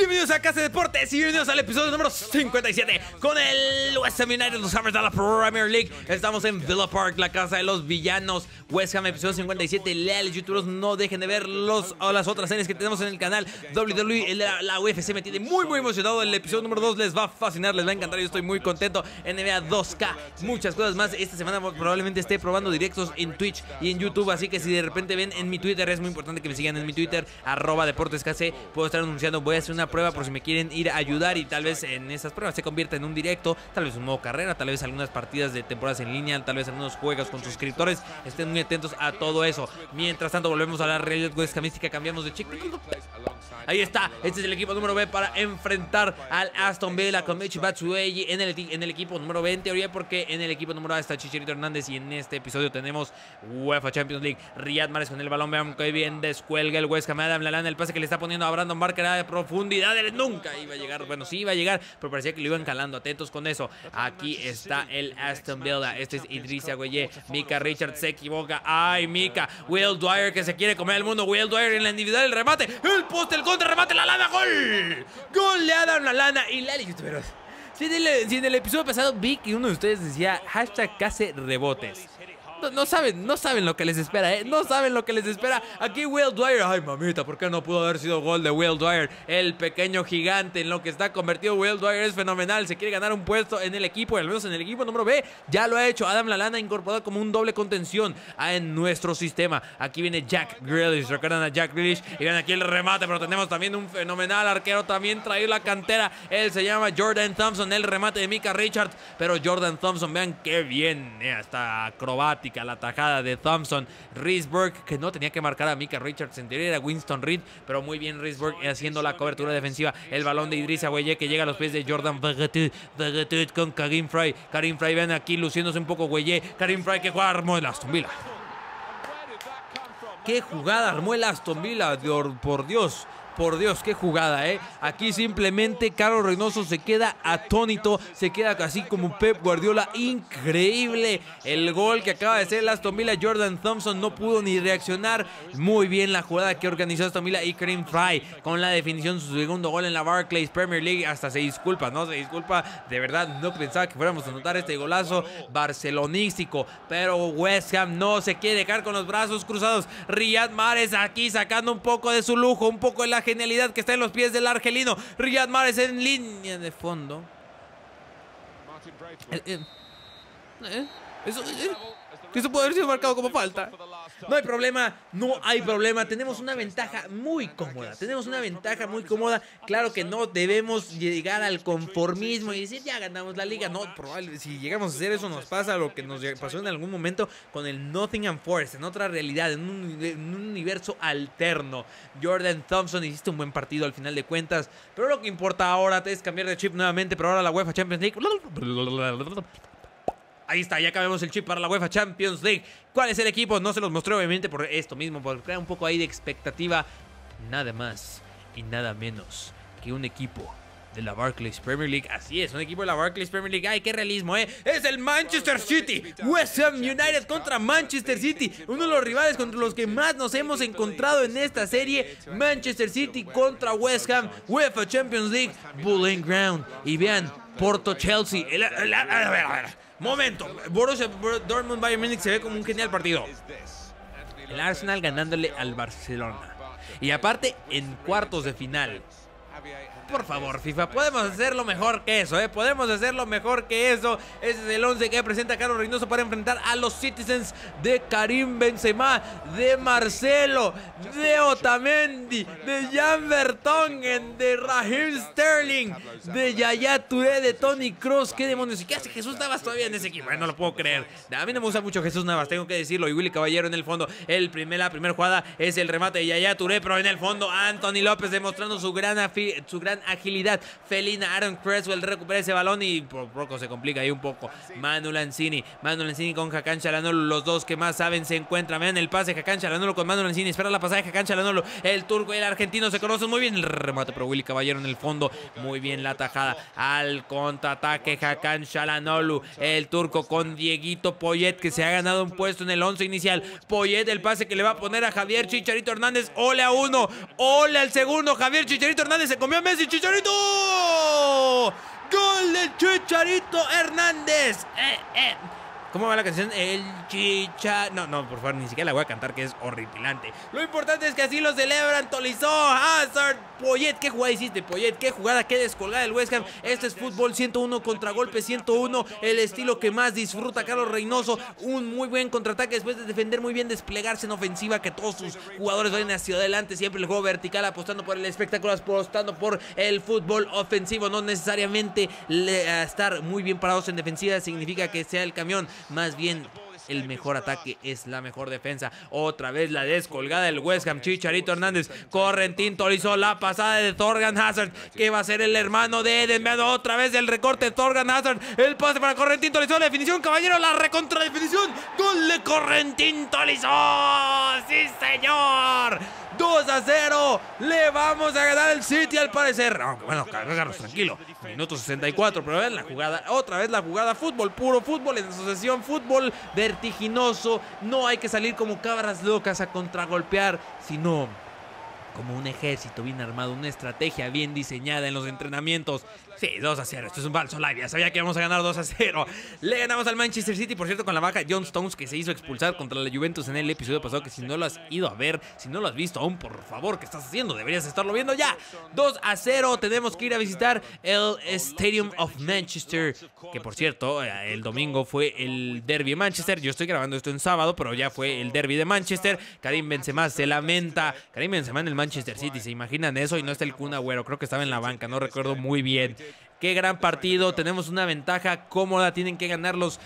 Bienvenidos a Casa de Deportes y bienvenidos al episodio número 57 con el West Ham United, los Hammers de la Premier League. Estamos en Villa Park, la casa de los villanos. West Ham, episodio 57. Leales youtubers, no dejen de ver las otras series que tenemos en el canal. WWE, la UFC me tiene muy emocionado. El episodio número 2 les va a fascinar, les va a encantar. Yo estoy muy contento. NBA 2K, muchas cosas más. Esta semana probablemente esté probando directos en Twitch y en YouTube, así que si de repente ven en mi Twitter, es muy importante que me sigan en mi Twitter, @DeportesKC. Puedo estar anunciando, voy a hacer una prueba por si me quieren ir a ayudar y tal vez en esas pruebas se convierta en un directo, tal vez un modo carrera, tal vez algunas partidas de temporadas en línea, tal vez algunos juegos con suscriptores. Estén muy atentos a todo eso. Mientras tanto, volvemos a la realidad West Hamística, cambiamos de chico. Ahí está, este es el equipo número B para enfrentar al Aston Villa con Michy Batshuayi en el equipo número B, en teoría, porque en el equipo número A está Chicharito Hernández y en este episodio tenemos UEFA Champions League. Riyad Mahrez con el balón, vean que bien descuelga el West Ham. Adam Lallana, el pase que le está poniendo a Brandon Barker de profundidad, nunca iba a llegar, bueno, sí iba a llegar, pero parecía que lo iban calando, atentos con eso. Aquí está el Aston Villa, este es Idrissa Gueye. Micah Richards se equivoca, ay Micah, Will Dwyer que se quiere comer el mundo, Will Dwyer en la individual, el remate, el poste, el contra, remate, Lallana, gol, gol de Adam Lallana. Y Lali, youtuberos, si en el episodio pasado vi que uno de ustedes decía hashtag case rebotes. No saben lo que les espera, no saben lo que les espera. Aquí Will Dwyer, ay mamita, ¿por qué no pudo haber sido gol de Will Dwyer? El pequeño gigante en lo que está convertido Will Dwyer es fenomenal. Se quiere ganar un puesto en el equipo, al menos en el equipo número B. Ya lo ha hecho. Adam Lallana incorporado como un doble contención en nuestro sistema. Aquí viene Jack Grealish, recuerdan a Jack Grealish. Y ven aquí el remate, pero tenemos también un fenomenal arquero, también traído la cantera. Él se llama Jordan Thompson, el remate de Micah Richards. Pero Jordan Thompson, vean qué bien, hasta acrobática la tajada de Thompson. Risberg, que no tenía que marcar a Micah Richards, en teoría era Winston Reed, pero muy bien Risberg haciendo la cobertura defensiva. El balón de Idrissa Gueye que llega a los pies de Jordan Vegetout con Karim Frey. Karim Frey, ven aquí luciéndose un poco Gueye. Karim Frey que juega, armó el Aston Villa. Qué jugada armó el Aston Villa, por Dios. Por Dios, qué jugada, Aquí simplemente Carlos Reynoso se queda atónito, se queda así como Pep Guardiola. Increíble el gol que acaba de hacer el Aston Villa. Jordan Thompson no pudo ni reaccionar. Muy bien la jugada que organizó Aston Villa. Y Karim Frey con la definición, su segundo gol en la Barclays Premier League. Hasta se disculpa, ¿no? Se disculpa. De verdad, no pensaba que fuéramos a anotar este golazo barcelonístico. Pero West Ham no se quiere dejar con los brazos cruzados. Riyad Mahrez aquí sacando un poco de su lujo, un poco de la genialidad que está en los pies del argelino. Riyad Mahrez en línea de fondo. Eso puede haber sido marcado como falta. No hay problema, tenemos una ventaja muy cómoda. Claro que no debemos llegar al conformismo y decir ya ganamos la liga. No, probablemente si llegamos a hacer eso nos pasa lo que nos pasó en algún momento con el Nottingham Forest, en otra realidad, en un universo alterno. Jordan Thompson, hiciste un buen partido al final de cuentas, pero lo que importa ahora es cambiar de chip nuevamente, pero ahora la UEFA Champions League. Ahí está, ya cambiamos el chip para la UEFA Champions League. ¿Cuál es el equipo? No se los mostré obviamente por esto mismo, por crear un poco ahí de expectativa. Nada más y nada menos que un equipo de la Barclays Premier League. Así es, un equipo de la Barclays Premier League. ¡Ay, qué realismo, Es el Manchester City. West Ham United contra Manchester City. Uno de los rivales contra los que más nos hemos encontrado en esta serie. Manchester City contra West Ham. UEFA Champions League, Bowling Ground. Y vean, Porto Chelsea. A ver. Momento, Borussia Dortmund Bayern Múnich se ve como un genial partido. El Arsenal ganándole al Barcelona. Y aparte en cuartos de final. Por favor, FIFA, podemos hacerlo mejor que eso, podemos hacerlo mejor que eso. Ese es el 11 que presenta Carlos Reynoso para enfrentar a los Citizens de Karim Benzema, de Marcelo, de Otamendi, de Jan Vertonghen, de Raheem Sterling, de Yaya Touré, de Toni Kroos. ¿Qué demonios? ¿Y qué hace Jesús Navas todavía en ese equipo? No lo puedo creer. A mí no me gusta mucho Jesús Navas, tengo que decirlo. Y Willy Caballero en el fondo. La primera jugada es el remate de Yaya Touré, pero en el fondo Anthony López demostrando su gran agilidad felina. Aaron Cresswell recupera ese balón y por poco se complica ahí un poco. Manu Lanzini con Hakan Çalhanoğlu, los dos que más saben se encuentran. Vean el pase, Hakan Çalhanoğlu con Manu Lanzini, espera la pasada de Hakan Çalhanoğlu. El turco y el argentino se conocen muy bien. El remate pero Willy Caballero en el fondo, muy bien la tajada al contraataque. Hakan Çalhanoğlu, el turco con Dieguito Poyet, que se ha ganado un puesto en el 11 inicial. Poyet, el pase que le va a poner a Javier Chicharito Hernández. Ole a uno, ole al segundo. Javier Chicharito Hernández se comió a Messi. ¡Chicharito! ¡Gol del Chicharito Hernández! ¿Cómo va la canción? El Chicha... No, por favor, ni siquiera la voy a cantar, que es horripilante. Lo importante es que así lo celebran. Tolisso, Hazard, Poyet. ¿Qué jugada hiciste, Poyet? ¿Qué jugada? ¿Qué descolgada del West Ham? Este es fútbol 101, contragolpe 101. El estilo que más disfruta Carlos Reynoso. Un muy buen contraataque después de defender muy bien, desplegarse en ofensiva, que todos sus jugadores vayan hacia adelante. Siempre el juego vertical, apostando por el espectáculo, apostando por el fútbol ofensivo. No necesariamente estar muy bien parados en defensiva significa que sea el camión. Más bien, el mejor ataque es la mejor defensa. Otra vez la descolgada del West Ham. Chicharito Hernández, Correntín Tolisso, la pasada de Thorgan Hazard, que va a ser el hermano de Eden. Otra vez el recorte de Thorgan Hazard, el pase para Correntín Tolisso, la definición, caballero, la recontradefinición. Gol de Correntín Tolisso. ¡Sí, señor! 2-0, le vamos a ganar el City al parecer. Aunque bueno, cargarnos tranquilo. Minuto 64, pero ven la jugada, otra vez la jugada, fútbol puro, fútbol en asociación, fútbol vertiginoso. No hay que salir como cabras locas a contragolpear, sino como un ejército bien armado, una estrategia bien diseñada en los entrenamientos. Sí, 2-0, esto es un falso live, ya sabía que íbamos a ganar 2-0. Le ganamos al Manchester City, por cierto, con la baja de John Stones, que se hizo expulsar contra la Juventus en el episodio pasado, que si no lo has ido a ver, si no lo has visto aún, por favor, ¿qué estás haciendo? Deberías estarlo viendo ya. 2-0, tenemos que ir a visitar el Stadium of Manchester, que por cierto, el domingo fue el derby de Manchester. Yo estoy grabando esto en sábado, pero ya fue el derby de Manchester. Karim Benzema se lamenta. Karim Benzema en el Manchester City, ¿se imaginan eso? Y no está el Kun Agüero, creo que estaba en la banca, no recuerdo muy bien. Qué gran partido, tenemos una ventaja cómoda, tienen que ganarnos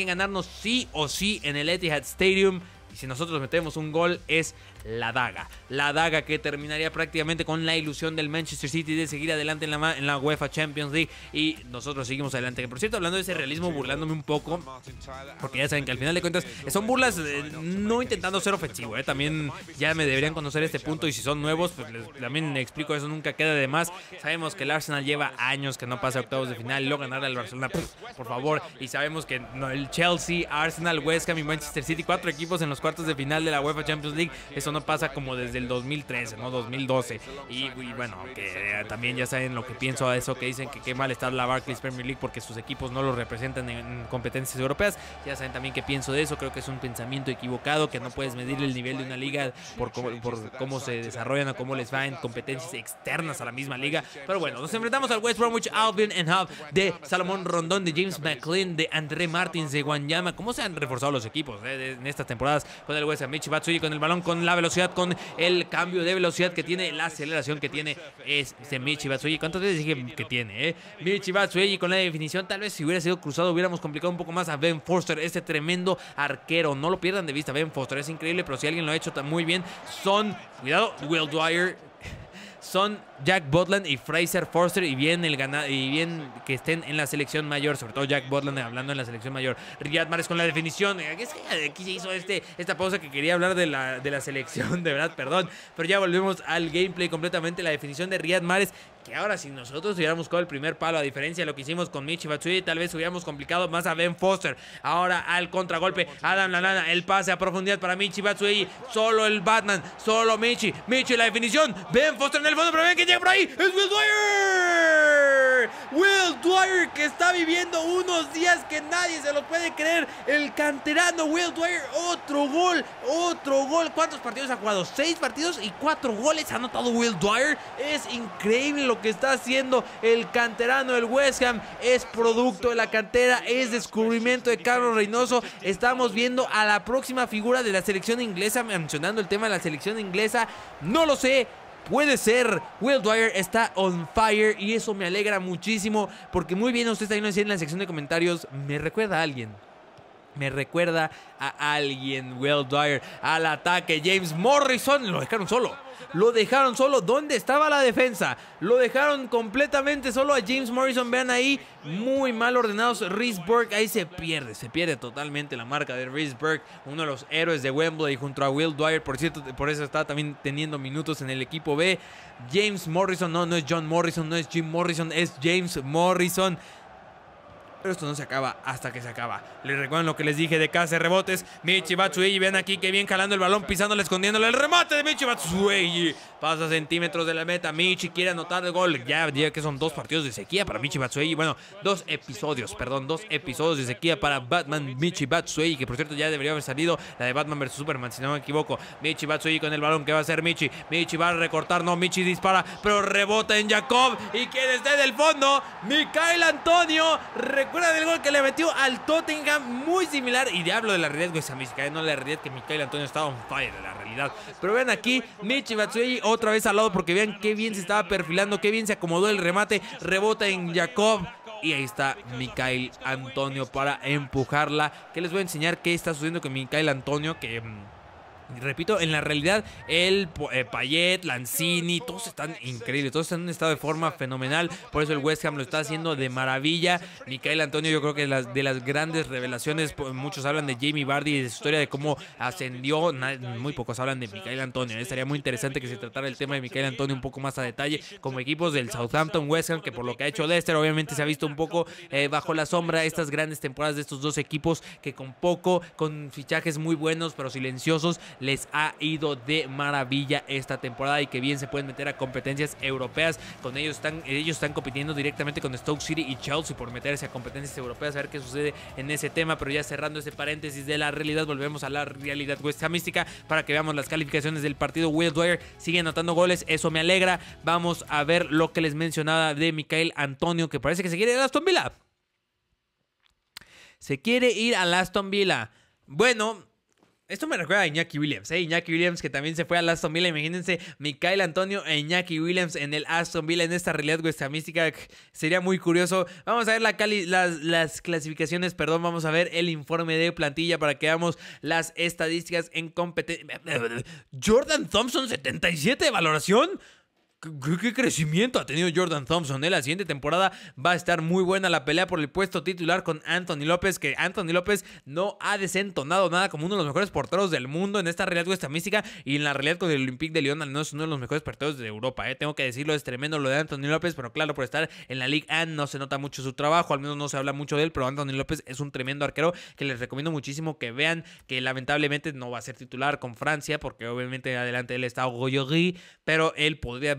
sí o sí en el Etihad Stadium. Y si nosotros metemos un gol es la daga que terminaría prácticamente con la ilusión del Manchester City de seguir adelante en la UEFA Champions League, y nosotros seguimos adelante. Que por cierto, hablando de ese realismo, burlándome un poco, porque ya saben que al final de cuentas son burlas, no intentando ser ofensivo, también ya me deberían conocer este punto, y si son nuevos, pues también les explico, eso nunca queda de más. Sabemos que el Arsenal lleva años que no pasa a octavos de final, y luego ganar al Barcelona, por favor, y sabemos que el Chelsea, Arsenal, West Ham y Manchester City, 4 equipos en los cuartos de final de la UEFA Champions League, eso no pasa como desde el 2013, ¿no? 2012. Y bueno, que también ya saben lo que pienso a eso, que dicen que qué mal está la Barclays Premier League porque sus equipos no los representan en competencias europeas. Ya saben también qué pienso de eso. Creo que es un pensamiento equivocado, que no puedes medir el nivel de una liga por cómo se desarrollan o cómo les va en competencias externas a la misma liga. Pero bueno, nos enfrentamos al West Bromwich Albion en Hub de Salomón Rondón, de James McLean, de André Martins, de Wanyama. ¿Cómo se han reforzado los equipos en estas temporadas? Con el West Ham, Michy Batshuayi con el balón, con la velocidad, con el cambio de velocidad que tiene, la aceleración que tiene Michy Batshuayi. ¿Cuántas veces dije que tiene? Michy Batshuayi con la definición. Tal vez si hubiera sido cruzado hubiéramos complicado un poco más a Ben Foster, este tremendo arquero. No lo pierdan de vista, Ben Foster es increíble, pero si alguien lo ha hecho muy bien son, cuidado, Will Dwyer, son Jack Butland y Fraser Forster, y bien que estén en la selección mayor, sobre todo Jack Butland hablando en la selección mayor. Riyad Mahrez con la definición. Aquí se hizo esta pausa que quería hablar de la selección, de verdad, perdón, pero ya volvemos al gameplay completamente. La definición de Riyad Mahrez, que ahora si nosotros hubiéramos buscado el primer palo, a diferencia de lo que hicimos con Michy Batshuayi, tal vez hubiéramos complicado más a Ben Foster. Ahora al contragolpe, Adam Lallana, el pase a profundidad para Michy Batshuayi, solo el Batman, solo Michy, la definición, Ben Foster en el fondo, pero ven que llega por ahí, es Will Dwyer. Will Dwyer, que está viviendo unos días que nadie se lo puede creer, el canterano Will Dwyer, otro gol. ¿Cuántos partidos ha jugado? 6 partidos y 4 goles ha anotado Will Dwyer. Es increíble lo que está haciendo el canterano del West Ham. Es producto de la cantera, es descubrimiento de Carlos Reynoso. Estamos viendo a la próxima figura de la selección inglesa. Mencionando el tema de la selección inglesa, no lo sé, puede ser. Will Dwyer está on fire y eso me alegra muchísimo, porque muy bien ustedes también lo decían en la sección de comentarios, me recuerda a alguien. Will Dwyer al ataque. James Morrison, lo dejaron solo. ¿Dónde estaba la defensa? Lo dejaron completamente solo a James Morrison. Vean ahí, muy mal ordenados. Rhys Burke, ahí se pierde totalmente la marca de Rhys Burke, uno de los héroes de Wembley, junto a Will Dwyer. Por cierto, por eso está también teniendo minutos en el equipo B. James Morrison, no es John Morrison, no es Jim Morrison, es James Morrison. pero esto no se acaba hasta que se acaba. Les recuerdo lo que les dije de casa de rebotes. Michi Batshuayi, ven aquí que bien jalando el balón, pisándole, escondiéndole. El remate de Michi Batshuayi pasa centímetros de la meta. Michi quiere anotar el gol. Ya diría que son 2 partidos de sequía para Michi Batshuayi. Bueno, 2 episodios de sequía para Batman Michi Batshuayi, que por cierto ya debería haber salido la de Batman vs Superman, si no me equivoco. Michi Batshuayi con el balón. ¿Qué va a hacer Michi? Michi va a recortar. No, Michi dispara, pero rebota en Jakob. ¿Y quién está en el fondo? Michail Antonio. ¿Recuerdan el gol que le metió al Tottenham? Muy similar. Y hablo de la realidad, güey, no la realidad que Michail Antonio estaba on fire, de la realidad. Pero vean aquí, Michi Batshuayi otra vez al lado, porque vean qué bien se estaba perfilando, qué bien se acomodó el remate. Rebota en Jakob. Y ahí está Michail Antonio para empujarla. Que les voy a enseñar qué está sucediendo con Michail Antonio, que... repito, en la realidad, Payet, Lanzini, todos están increíbles, todos están en un estado de forma fenomenal. Por eso el West Ham lo está haciendo de maravilla. Michail Antonio, yo creo que de las grandes revelaciones. Muchos hablan de Jamie Vardy y de su historia, de cómo ascendió. Muy pocos hablan de Michail Antonio. Estaría muy interesante que se tratara el tema de Michail Antonio un poco más a detalle, como equipos del Southampton, West Ham, que por lo que ha hecho Leicester, obviamente se ha visto un poco bajo la sombra estas grandes temporadas de estos dos equipos, que con fichajes muy buenos pero silenciosos, les ha ido de maravilla esta temporada, y que bien se pueden meter a competencias europeas. Con ellos están compitiendo directamente con Stoke City y Chelsea por meterse a competencias europeas. A ver qué sucede en ese tema. Pero ya cerrando ese paréntesis de la realidad, volvemos a la realidad West Hamística para que veamos las calificaciones del partido. Will Dwyer sigue anotando goles, eso me alegra. Vamos a ver lo que les mencionaba de Michail Antonio, que parece que se quiere ir a Aston Villa. Se quiere ir al Aston Villa. Bueno, esto me recuerda a Iñaki Williams, Iñaki Williams, que también se fue al Aston Villa. Imagínense, Michail Antonio e Iñaki Williams en el Aston Villa, en esta realidad West Hamística. Sería muy curioso. Vamos a ver las clasificaciones, vamos a ver el informe de plantilla para que veamos las estadísticas en competencia. Jordan Thompson, 77 de valoración. ¿Qué crecimiento ha tenido Jordan Thompson? La siguiente temporada va a estar muy buena la pelea por el puesto titular con Anthony López, que Anthony López no ha desentonado nada como uno de los mejores porteros del mundo en esta realidad West Hamística, y en la realidad con el Olympique de Lyon no es uno de los mejores porteros de Europa. Tengo que decirlo, es tremendo lo de Anthony López, pero claro, por estar en la Ligue 1 no se nota mucho su trabajo, al menos no se habla mucho de él, pero Anthony López es un tremendo arquero que les recomiendo muchísimo que vean, que lamentablemente no va a ser titular con Francia, porque obviamente adelante él está Goyogui, pero él podría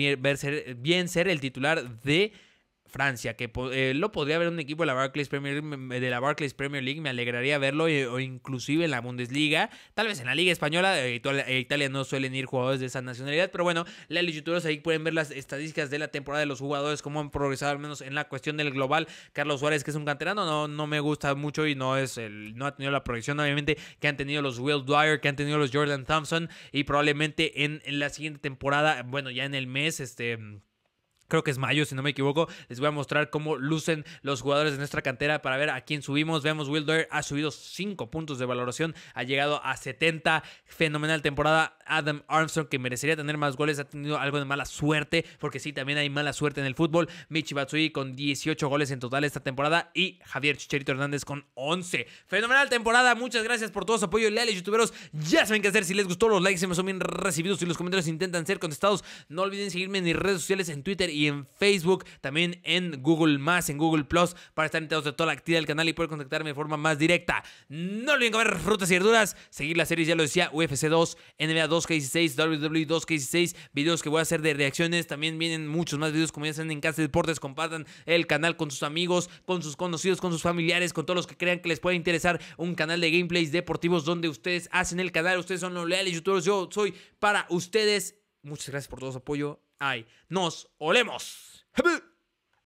bien ser el titular de Francia, que lo podría ver un equipo de la Barclays Premier League. Me alegraría verlo, o inclusive en la Bundesliga, tal vez en la Liga Española. Italia no suelen ir jugadores de esa nacionalidad, pero bueno, la youtubers ahí pueden ver las estadísticas de la temporada de los jugadores, cómo han progresado, al menos en la cuestión del global. Carlos Suárez, que es un canterano, no me gusta mucho y no ha tenido la proyección obviamente que han tenido los Will Dwyer, que han tenido los Jordan Thompson, y probablemente en la siguiente temporada, bueno, ya en el mes, creo que es mayo, si no me equivoco, les voy a mostrar cómo lucen los jugadores de nuestra cantera para ver a quién subimos. Vemos, Will Dwyer ha subido 5 puntos de valoración, ha llegado a 70, fenomenal temporada. Adam Armstrong, que merecería tener más goles, ha tenido algo de mala suerte, porque sí, también hay mala suerte en el fútbol. Michi Batshuayi con 18 goles en total esta temporada, y Javier Chicharito Hernández con 11. Fenomenal temporada, muchas gracias por todo su apoyo, leales youtuberos. Ya saben qué hacer, si les gustó, los likes se me son bien recibidos y los comentarios intentan ser contestados. No olviden seguirme en mis redes sociales, en Twitter y en Facebook, también en Google+, en Google+, para estar enterados de toda la actividad del canal y poder contactarme de forma más directa. No olviden comer frutas y verduras, seguir las series, ya lo decía, UFC 2, NBA 2K16, WWE 2K16, videos que voy a hacer de reacciones. También vienen muchos más videos, como ya saben, en Casa de Deportes. Compartan el canal con sus amigos, con sus conocidos, con sus familiares, con todos los que crean que les pueda interesar un canal de gameplays deportivos donde ustedes hacen el canal. Ustedes son los leales youtubers, yo soy para ustedes. Muchas gracias por todo su apoyo. Ay, nos olemos.